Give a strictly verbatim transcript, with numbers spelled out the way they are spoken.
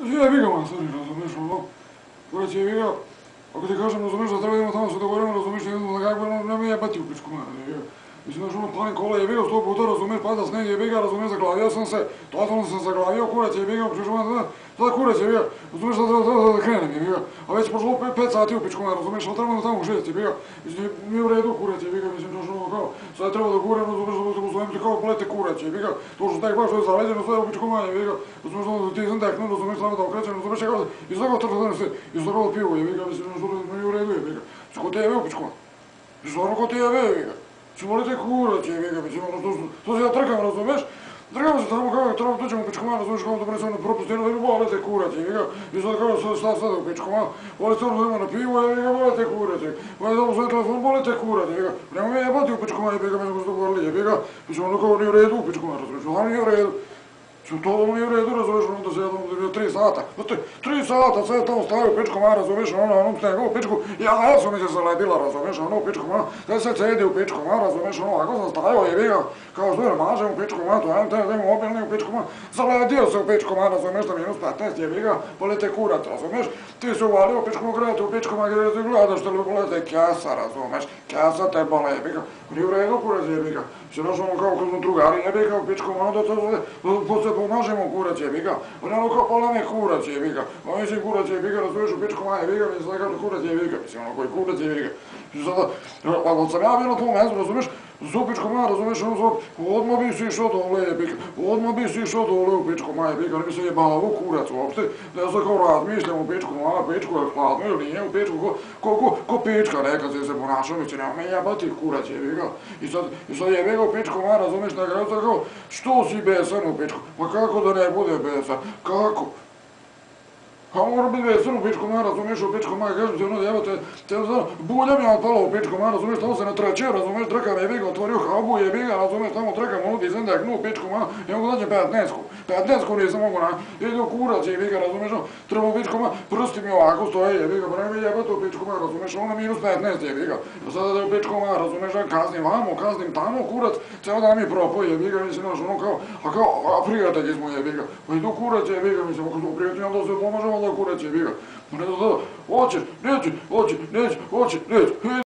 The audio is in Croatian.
Jebi ga matori, razumiješ, ono, kurac jebi ga, ako ti kažem, razumiješ, da treba idemo tamo se dogovorimo, razumiješ, idemo da kako, ne mi jebati u pičku, mene, jebi ga. Mislim, znaš, ono, palim kola, jebi ga, sto puta, razumiješ, pada sneg, jebi ga, razumiješ, zaglavio sam se, totalno sam zaglavio, kurac jebi ga, prišao, sada kurac jebi ga, razumiješ, da treba da krenem, jebi ga, a već prošlo pet sati u pičku, mene, razumiješ, ali trebamo da tamo šest, jebi ga, mislim, nije u redu kurac, jebi ga, mislim, znaš, ono, kao, sad treba da gurem, razumiješ, da mu zovem ti kao plete kurac, jebi ga, to što tek baš što je zaleđeno, sve u pičku, mene, jebi ga, razumiješ, ono, ti sam teknu, razumiješ, samo da okrećem, razumiješ, kako se, iz toga trča se, iz toga pivo, jebi ga, mislim, znaš, nije u redu, jebi ga, ko te jebe u pičku, stvarno ko te jebe, jebi ga. Či volite kurac, jebi ga, mislim, ono, to se ja trkam, razumiješ? Trkam se tamo kao, trebamo tuđemo u pičku, razumiješ, kao da prenesem na propustinu, da mi volite kurac, jebi ga. I sad kao, šta sada u pičku, volite ono da ima na pivo, jebi ga, volite kurac, jebi ga. Volite ono svoj telefon, volite kurac, jebi ga. Nemo me jebati u pičku, jebi ga, mislim, ko ste govorili, jebi ga. Mislim, ono kao nije u redu u pičku, razumiješ, ono nije u redu. Što to nije u redu, razumiješ, ono da se jednom do tri sata. Tri sata, sve tamo stavio u pičku, ma, razumiješ, ono, ono, snegu u pičku. Ja, ja sam mi se zaledila, razumiješ, ono u pičku, ma, sve se cedi u pičku, ma, razumiješ, ono, ako sam stavio, jebi ga, kao što je, mažem u pičku, ma, to ja te idem mobilni u pičku, ma, zaledio se u pičku, ma, razumiješ, da minus petnaest, jebi ga, volite kurat, razumiješ, ti se uvalio u pičku, grete u pičku, ma, gdje ti gledaš, te volite kesa, razumiješ, kesa te bole, jebi ga, nije u redu kurac, jebi ga, se naš ono kao kad smo drugari, jebi ga, u pičku, ma, onda to pomažemo kurac, jebi ga, ono kao polame kurac, jebi ga, a mislim kurac, jebi ga, razumiješ u pičku, ma, jebi ga, mislim da kažu kurac, jebi ga, mislim ono koji kurac, jebi ga. Sada, ako sam ja bio na tom mjestu, razumiješ, u pičku, ma, razumiješ, ono zvuk, odmah bi si išao dole, jebi ga, odmah bi si išao dole u pičku, ma, jebi ga, ne bi se jebavo kurac uopšte, da ja sad kao razmišljam u pičku, ma, pičku je hladno ili nije u pičku, ko pička, nekad se se ponašao, mislim, nema me jebati kurac, jebi ga, i sad, i sad jebi ga u pičku, ma, razumiješ, na kraju sad kao, što si besan u pičku, ma kako da ne bude besan, kako? A mora biti besan u pičku, ma, razumiješ, u pičku, ma, kažem ti ono, evo te, te, bulja mi je otpala u pičku, ma, razumiješ, tamo se natrećio, razumiješ, trkam, jebi ga, otvorio haubu, jebi ga, razumiješ, tamo trkam, ono, ti sam deknu u pičku, ma, i mogu dađem petnaestku, petnaestku nisam mogu na, jebi ga, kurac, jebi ga, razumiješ, treba u pičku, ma, prsti mi ovako stoje, jebi ga, pa ne mi jebati u pičku, ma, razumiješ, ono minus petnaest, jebi ga, a sada da u pičku, ma, razumiješ, kaznim vamo, kaznim tamo, kurac, ceo dan mi propoj, jebi ga, mislim, znaš, ono kao, a kao, a prijatelji smo, jebi ga, pa i tu kurac, jebi ga, mislim, ako smo prijatelji, onda se pomažemo da kurac, jebi ga, ne da, hoćeš, nećeš, hoćeš, nećeš, hoćeš, nećeš,